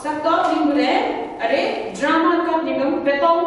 sakto limbure are drama ka nigam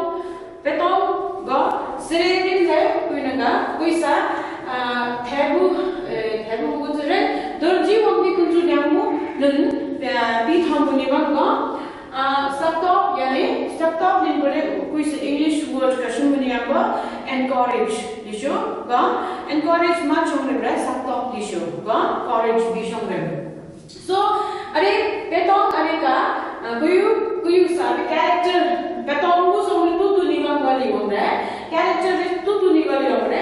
petong go serenim le kuinaga kuisa thabu gujre dorji wongbi kunju nyamu nun bi thambuni go sakto yani sakto limbure kuisa English word ka shumuni go encourage disho go encourage ma chongre sakto disho go courage bi chongre so are petong are ka kuyu sabe character petong bu somni tu nima gali homre character tu nima gali homre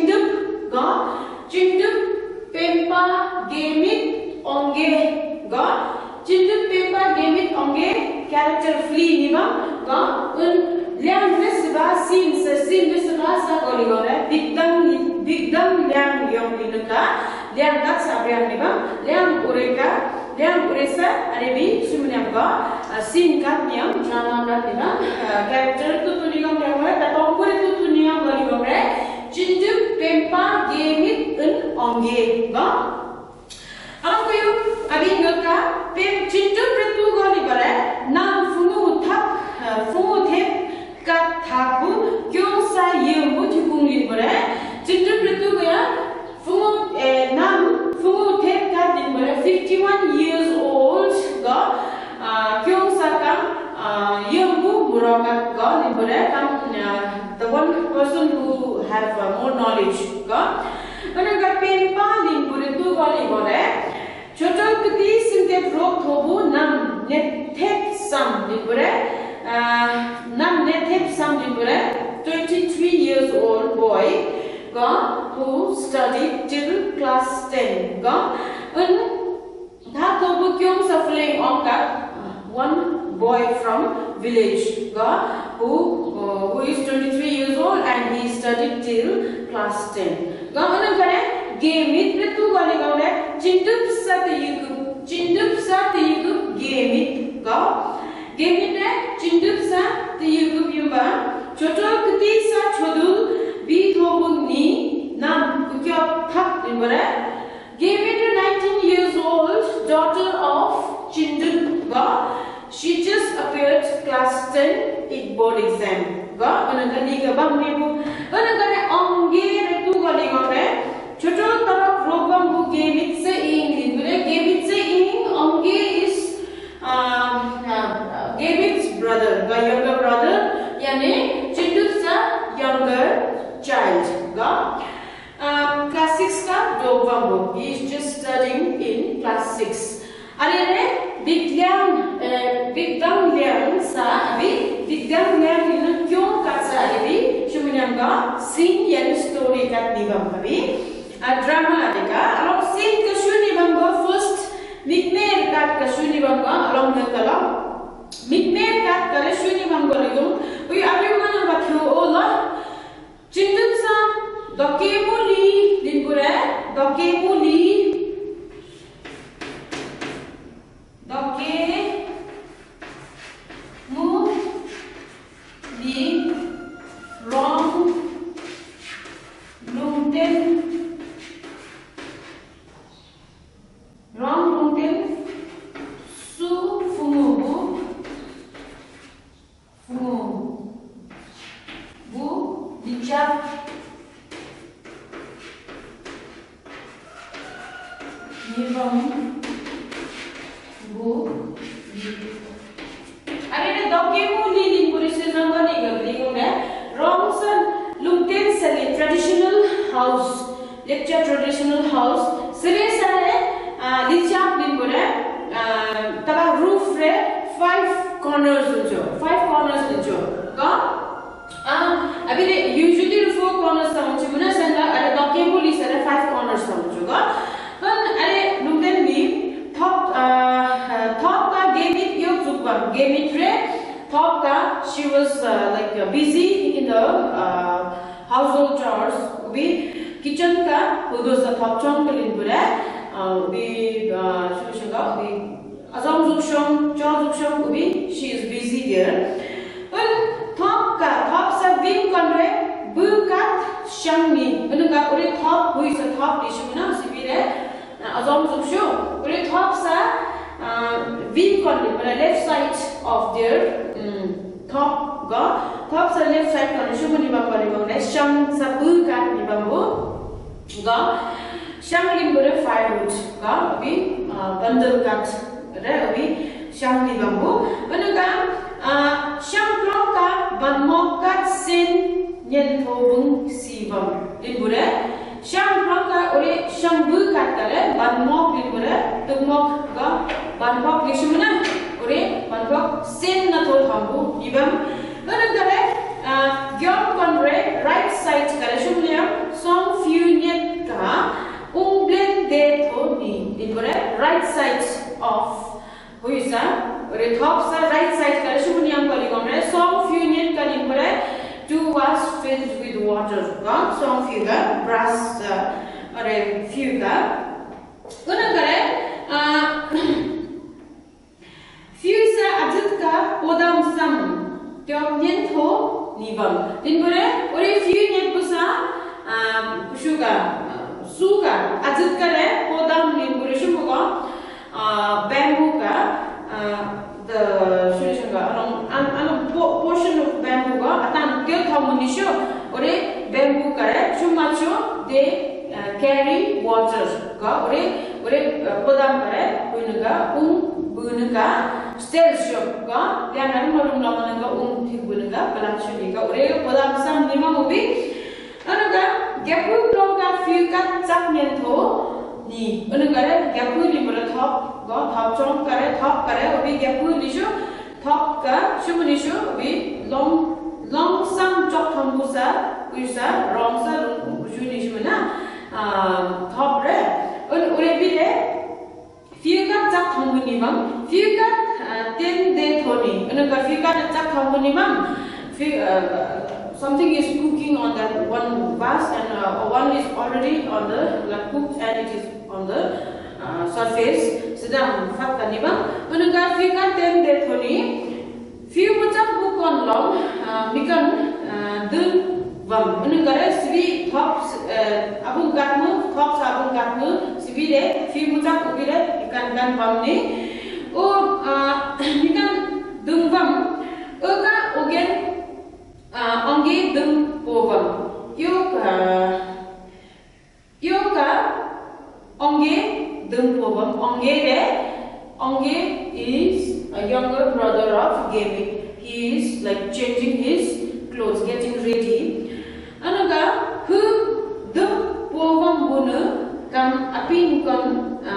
chingdup pempa gemit onge ga chingdup pempa gemit onge character flee nima ga un liang nesba sin nesba sa gali homre bigdam liang yong inuka liang dak sabriang nima liang uresa arebi sumunyamga scene kat niam drama kat nima character tu nigam ramre tatong pure tu nigam gali gomre chindu pempa gemit un onge ga alam kuyu abi ngaka pem chindu pretu gali bare nam fungu thep kat thabu kyong sa yemu thikungli bare chindu pretu ga fungu fungu thep kat din bare 51 years old ga kyong sa kam yemu muragat ga din bare kam the one person who have more knowledge ga anaga pempa din bare tu gali bare choto kti sinte rok thobu nam net thep sam din bare nam net thep sam din bare 23 years old boy ga who studied till class 10 ga tha thobu kyong suffering on that one boy from village ga who is 23 years old and he studied till class 10 ga anagare gemit pretu gale ga chindup sat yugup gemit ga gemit ne chindup sat yugup yumba choto kti sa chodul bi thobun ni nam kukyo thap dinbare gemit 19 years old daughter of chindup ga she just appeared class 10 board exam ga anagani ga bamne bu anagane onge retu gale gore choto taraf robam bu gemit se ing dinbare gemit se ing onge is gemit's brother ga younger brother yani chindup's younger child ga class 6 ka dobam bu he is just studying in class 6 are bigdam liang sa abi bigdam liang inu kyong kat sa abi shumyam ga scene yan story kat nibam abi drama adeka along scene ka shuni bam ga first nickname kat ka shuni bam ga along the kala nickname kat ka shuni bam ga ligum we abi mana ba thyo ola chindup sa dokemuli dinpura dokemuli wrong lungten su fungu bu dicap nibam bu ada dokemuli din polisi nangani gabri gone Romson lungten sale traditional house lecture traditional house sere sare lichap din bore taba roof re 5 corners unjo ga abile usually 4 corners ta unjo buna sanda are dokemuli sare 5 corners ta unjo ga kan are lungten bi top ka gemit yok zukbam gemit re Thopka, she was busy in the household chores. We kitchen ka, who was the top chong kalin pura. We azam zukshom, chong zukshom. We she is busy there. Well, top sa vim kanre bukat shangni. When ka ore top who is a top dish na sibire azam zukshom. Ore top sa wing on the left side of their top go top sa left side kan shumu ni bang bari bang sham sa bu kat ni bang go sham in bore firewood go abi bundle kat re abi sham ni bang anuga sham klok ka ban mok kat sin nyen tho bung si bang in bore sham klok ka ore sham bu kat kare ban mok in bore tuk mok go ban mok ni shumu na ore ban mok sin na tho thambu ibam anuga gyom konre right side kare shumliam song few net ka unglen de tho ni in bore right side of huisa ore top sa right side kare shumliam kali gomre song few net ka in bore two was filled with water ga song few ga brass ore few ga gona kare few sa ajit ka podam sam tyom nyen tho ni bang din bore ore few net busa shuga suga ajit kare podam ni bore shumuga bamboo ka the shuga along portion of bamboo ga atan kyo thamuni shu ore bamboo kare shumacho they carry water ga ore podam kare bunuga bunuga stel shop ga lian marum lamanga thik bunuga balachuni ga ore podam sam nima mobi anuga gapu proga few ka chak nyen tho ni anuga gapu ni bora top ga top chong kare top kare obi gapu ni shu top ka shumuni shu obi long sam chok thambu sa uisa rong sa shuni shumana top re ore bi le few ka chak thambu ni bang few ka ten de thoni anuga few ka chak thambu ni bang something is cooking on that one vase and one is already on the cooked and it is on the surface sedang fakta ni bang anuga few ka ten de thoni few muchak book on long mikan dun bang anuga svi top abung gatmu top sabung gatmu svi de few muchak ukire ikan kan bang ni mikan dung bang oga ogen ongge dung povang yoka ongge dung povang ongge is a younger brother of Gamit. He is like changing his clothes, getting ready. Anuga hu dung povang bunu kan apin kan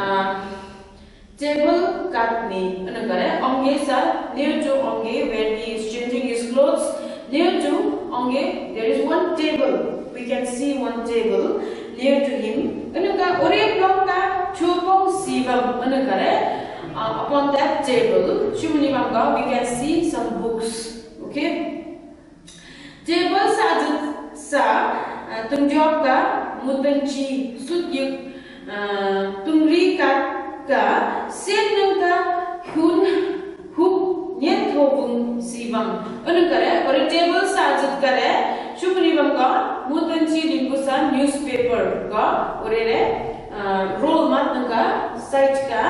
table kat ni anuga ongge sa near to ongge where he is changing his clothes. Near to Ongge, there is one table. We can see one table near to him. Anuga ore blokka chopong sibam anugare upon that table. Shumuni banga we can see some books. Okay. Table sa tungjob ka mutanchi sutyuk tungri ka sen ka hun hup nyen thobung sibam anukare or table sajat kare shumni banga mutanchi limbusa newspaper ga orere roll mat nga site ka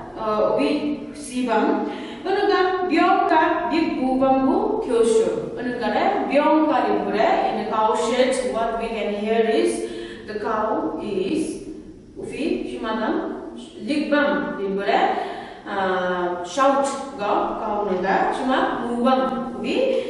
we sibam anuga byong ka big bubambu kyosho anukare byong ka limbure in a cow shed what we can hear is the cow is ufi shimadam ligbam limbure shout ga kaunga chuma mubam bi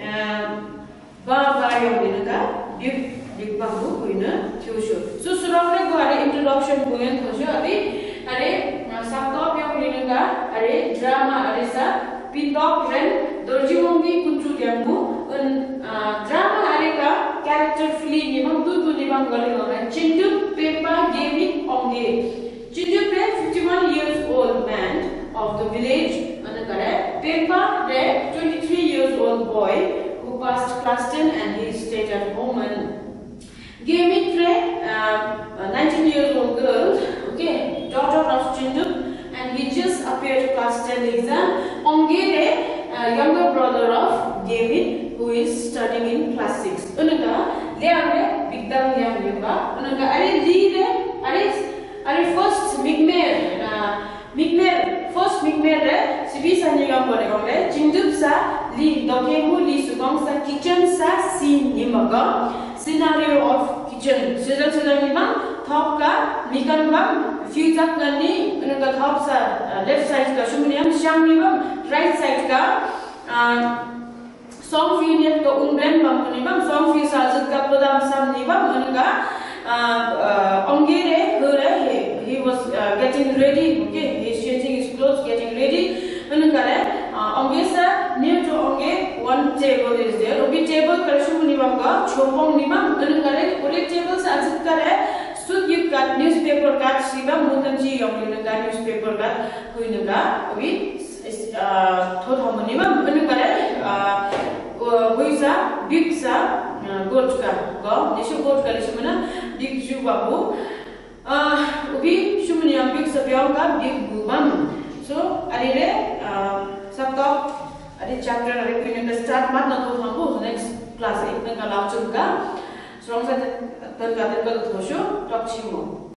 ba yo binaga big bambu kuina kyosho so surong go are introduction goyen thosho abi are saptop yo binaga are drama are sa pitop ren dorjimongi kunchu gyambu drama are ka character flee nimam tu nimam gale gore chindu pepa gaming ongge Chindu Pe 51 years old man of the village Anakare Pepa the 23 years old boy who passed class 10 and he stayed at home and Gamit Pre 19 years old girl okay daughter of Chindu and he just appeared to class 10 exam Ongere younger brother of Gamit who is studying in class 6 Unaga Leame Bigdam Yam Yuba Unaga Are Lee are first Migmer first jindup sa li dokemu li sugong sa kitchen sa scene ni maga scenario of kitchen sedang ni bang top ka mikan bang future ka ni ka top sa left side ka shumniam sham ni bang right side ka song fi net ka blend bang ni bang song fi sa jut ka padam sam ni bang ka ongge re he was getting ready. Okay, he is changing his clothes, getting ready. Ongge sa near to ongge one table is there. Ubi table karshu nibam ka chopong nibam. Uri table sa ajit kare. Sud you cut newspaper cut sibam mutanji ongge naga newspaper cut hui naga. Ubi thot ham nibam. Hui sa big sa goat ka. Go nishu goat karishu mana big ju babu. Ubi shumniam big sa biang ka big bubam. So, adire sabto adi chapter adi pinning the start mat na to thambu next class 8 na kalap chunka strong sa tan ka thosho talk chimo.